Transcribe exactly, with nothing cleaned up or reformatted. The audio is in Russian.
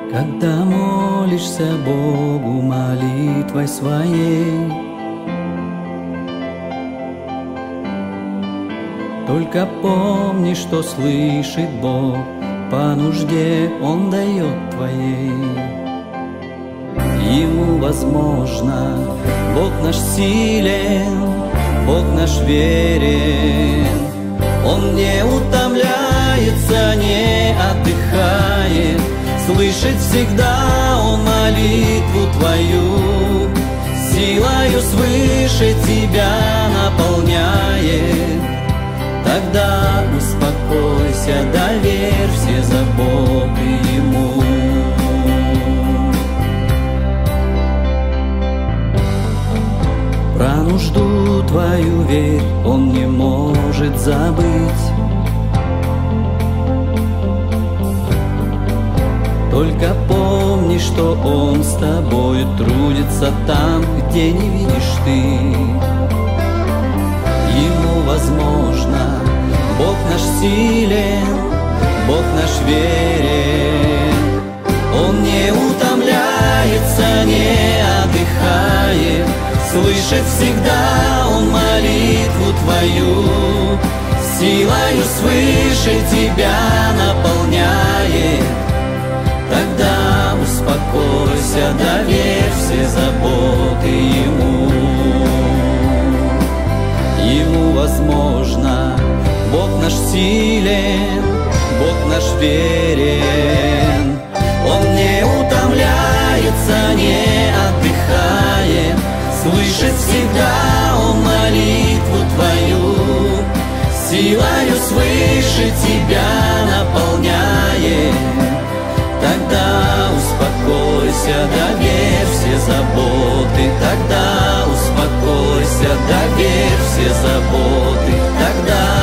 Когда молишься Богу молитвой своей, только помни, что слышит Бог по нужде Он дает твоей. Ему возможно, Бог наш силен, Бог наш верен. Он не утомляется, не отдыхает, слышит всегда Он молитву твою, силою свыше тебя наполняет. Тогда успокойся, доверь все заботы Ему. Про нужду твою верь, Он не может забыть. Только помни, что Он с тобой трудится там, где не видишь ты. Ему возможно, Бог наш силен, Бог наш верен. Он не утомляется, не отдыхает, слышит всегда Он молитву твою, силою свыше тебя наполняет. Тогда успокойся, доверь все заботы Ему. Ему возможно, Бог наш силен, Бог наш верен. Он не утомляется, не отдыхает, слышит всегда Он молитву твою, силою свыше тебя наполняет. Тогда успокойся, доверь все заботы. Тогда успокойся, доверь все заботы. Тогда